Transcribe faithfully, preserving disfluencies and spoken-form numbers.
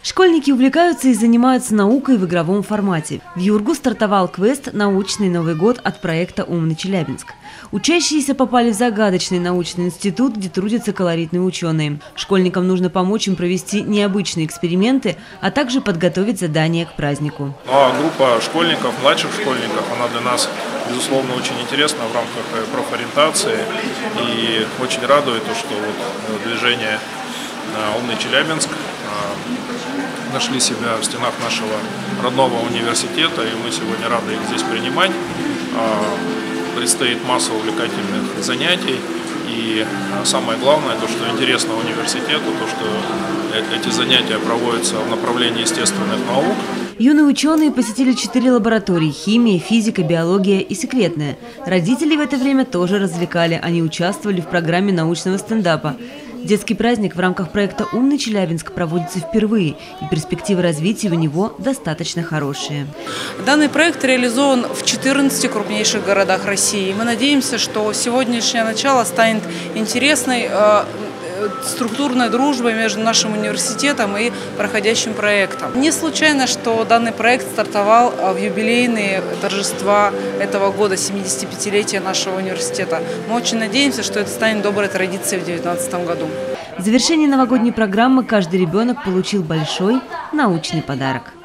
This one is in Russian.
Школьники увлекаются и занимаются наукой в игровом формате. В Юргу стартовал квест «Научный Новый год» от проекта «Умный Челябинск». Учащиеся попали в загадочный научный институт, где трудятся колоритные ученые. Школьникам нужно помочь им провести необычные эксперименты, а также подготовить задания к празднику. Ну, а группа школьников, младших школьников, она для нас, безусловно, очень интересна в рамках профориентации. И очень радует то, что вот движение «Умный Челябинск» нашли себя в стенах нашего родного университета, и мы сегодня рады их здесь принимать. Предстоит масса увлекательных занятий, и самое главное, то, что интересно университету, то, что эти занятия проводятся в направлении естественных наук. Юные ученые посетили четыре лаборатории – химия, физика, биология и секретная. Родителей в это время тоже развлекали, они участвовали в программе научного стендапа. Детский праздник в рамках проекта «Умный Челябинск» проводится впервые, и перспективы развития у него достаточно хорошие. Данный проект реализован в четырнадцати крупнейших городах России. Мы надеемся, что сегодняшнее начало станет интересной структурной дружбой между нашим университетом и проходящим проектом. Не случайно, что данный проект стартовал в юбилейные торжества этого года, семидесятипятилетия нашего университета. Мы очень надеемся, что это станет доброй традицией в две тысячи девятнадцатом году. В завершении новогодней программы каждый ребенок получил большой научный подарок.